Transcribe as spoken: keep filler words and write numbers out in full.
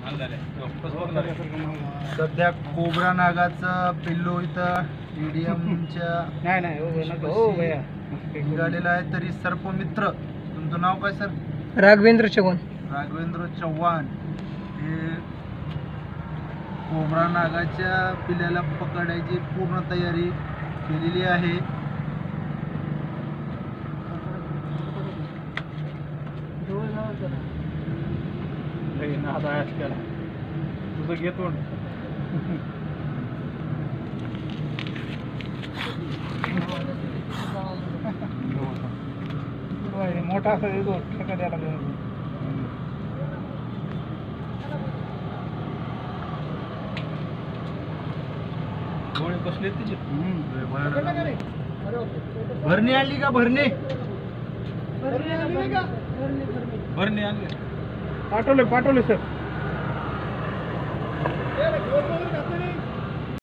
सध्या कोबरा नागाचं पिल्लू इथं ईडीएमच्या नाही नाही निघालेला आहे. तरी सर्पमित्र, तुमचं नाव काय सर? राघवेंद्र चव्हाण. राघवेंद्र चव्हाण हे कोबरा नागाच्या पिल्ल्याला पकडायची पूर्ण तयारी केलेली आहे. तुझं घेतो मोठा असा येतो ठेका द्यायला डोळे कसले तिचे. भरणी आली का? भरणी भरणी आणली. पाठवले पाठवले सर.